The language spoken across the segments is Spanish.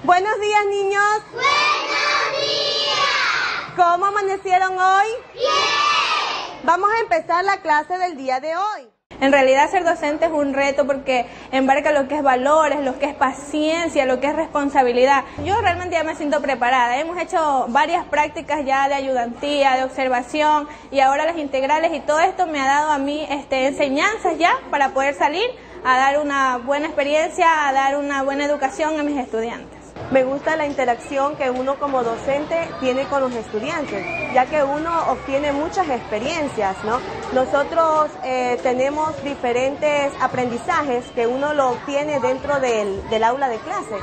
Buenos días, niños. ¡Buenos días! ¿Cómo amanecieron hoy? ¡Bien! Vamos a empezar la clase del día de hoy. En realidad ser docente es un reto porque embarca lo que es valores, lo que es paciencia, lo que es responsabilidad. Yo realmente ya me siento preparada. Hemos hecho varias prácticas ya de ayudantía, de observación y ahora las integrales, y todo esto me ha dado a mí enseñanzas ya para poder salir a dar una buena experiencia, a dar una buena educación a mis estudiantes. Me gusta la interacción que uno como docente tiene con los estudiantes, ya que uno obtiene muchas experiencias, ¿no? Nosotros tenemos diferentes aprendizajes que uno lo obtiene dentro del aula de clase.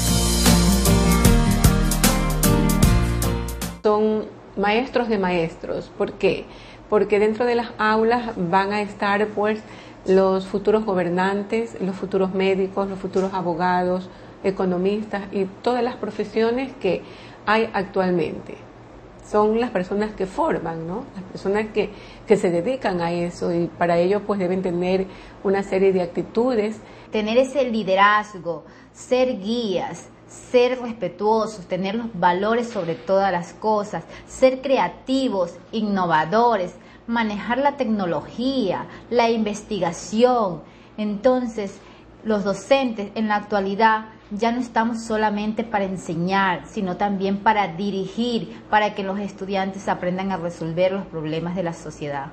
Son maestros de maestros. ¿Por qué? Porque dentro de las aulas van a estar pues los futuros gobernantes, los futuros médicos, los futuros abogados, economistas y todas las profesiones que hay actualmente. Son las personas que forman, ¿no? Las personas que se dedican a eso, y para ello pues deben tener una serie de actitudes. Tener ese liderazgo, ser guías, ser respetuosos, tener los valores sobre todas las cosas, ser creativos, innovadores, manejar la tecnología, la investigación. Entonces, los docentes en la actualidad ya no estamos solamente para enseñar, sino también para dirigir, para que los estudiantes aprendan a resolver los problemas de la sociedad.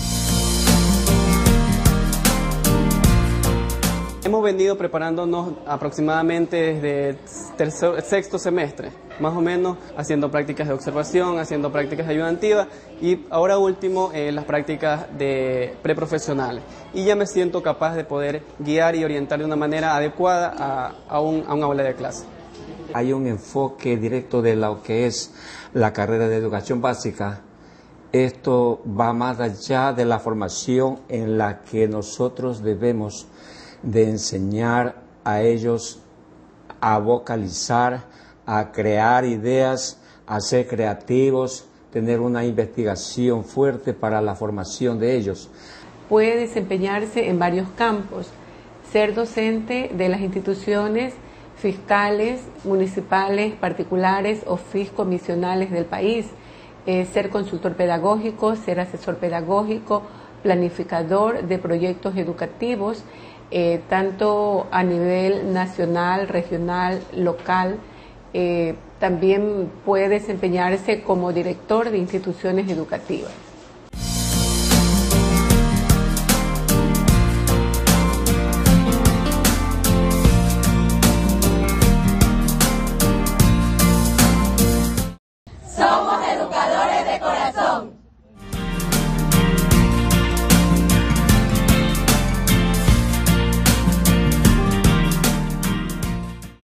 Hemos venido preparándonos aproximadamente desde sexto semestre, más o menos haciendo prácticas de observación, haciendo prácticas de ayudantiva y ahora último las prácticas de preprofesionales. Y ya me siento capaz de poder guiar y orientar de una manera adecuada a un aula de clase. Hay un enfoque directo de lo que es la carrera de educación básica. Esto va más allá de la formación en la que nosotros debemos de enseñar a ellos a vocalizar, a crear ideas, a ser creativos, tener una investigación fuerte para la formación de ellos. Puede desempeñarse en varios campos: ser docente de las instituciones fiscales, municipales, particulares o fiscomisionales del país, ser consultor pedagógico, ser asesor pedagógico, planificador de proyectos educativos, tanto a nivel nacional, regional, local. También puede desempeñarse como director de instituciones educativas.